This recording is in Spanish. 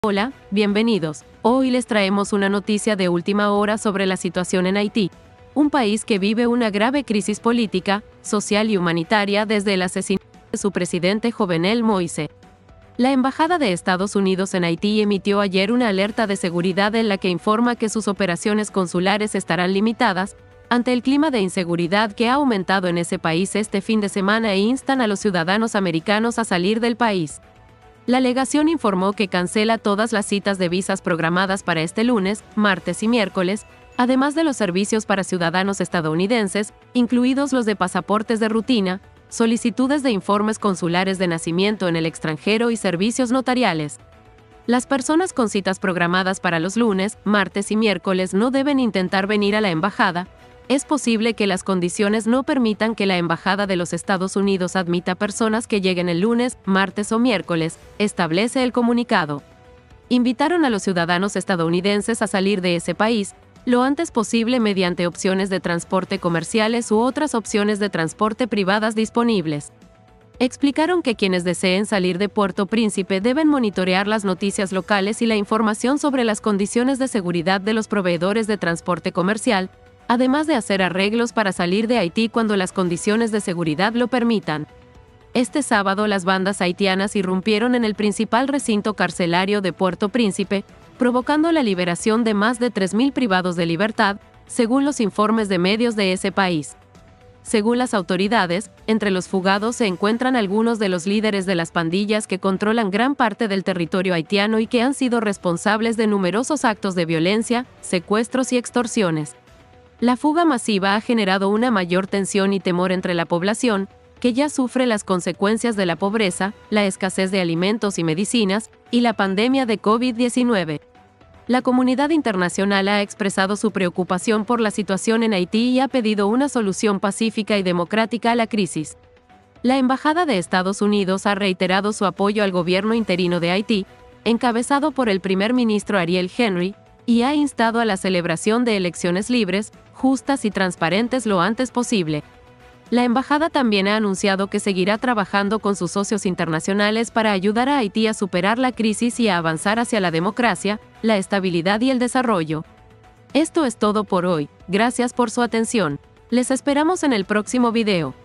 Hola, bienvenidos. Hoy les traemos una noticia de última hora sobre la situación en Haití, un país que vive una grave crisis política, social y humanitaria desde el asesinato de su presidente Jovenel Moïse. La Embajada de Estados Unidos en Haití emitió ayer una alerta de seguridad en la que informa que sus operaciones consulares estarán limitadas ante el clima de inseguridad que ha aumentado en ese país este fin de semana e instan a los ciudadanos americanos a salir del país. La legación informó que cancela todas las citas de visas programadas para este lunes, martes y miércoles, además de los servicios para ciudadanos estadounidenses, incluidos los de pasaportes de rutina, solicitudes de informes consulares de nacimiento en el extranjero y servicios notariales. Las personas con citas programadas para los lunes, martes y miércoles no deben intentar venir a la embajada. Es posible que las condiciones no permitan que la Embajada de los Estados Unidos admita personas que lleguen el lunes, martes o miércoles, establece el comunicado. Invitaron a los ciudadanos estadounidenses a salir de ese país lo antes posible mediante opciones de transporte comerciales u otras opciones de transporte privadas disponibles. Explicaron que quienes deseen salir de Puerto Príncipe deben monitorear las noticias locales y la información sobre las condiciones de seguridad de los proveedores de transporte comercial, además de hacer arreglos para salir de Haití cuando las condiciones de seguridad lo permitan. Este sábado las bandas haitianas irrumpieron en el principal recinto carcelario de Puerto Príncipe, provocando la liberación de más de 3.000 privados de libertad, según los informes de medios de ese país. Según las autoridades, entre los fugados se encuentran algunos de los líderes de las pandillas que controlan gran parte del territorio haitiano y que han sido responsables de numerosos actos de violencia, secuestros y extorsiones. La fuga masiva ha generado una mayor tensión y temor entre la población, que ya sufre las consecuencias de la pobreza, la escasez de alimentos y medicinas, y la pandemia de COVID-19. La comunidad internacional ha expresado su preocupación por la situación en Haití y ha pedido una solución pacífica y democrática a la crisis. La Embajada de Estados Unidos ha reiterado su apoyo al gobierno interino de Haití, encabezado por el primer ministro Ariel Henry, y ha instado a la celebración de elecciones libres, justas y transparentes lo antes posible. La embajada también ha anunciado que seguirá trabajando con sus socios internacionales para ayudar a Haití a superar la crisis y a avanzar hacia la democracia, la estabilidad y el desarrollo. Esto es todo por hoy, gracias por su atención. Les esperamos en el próximo video.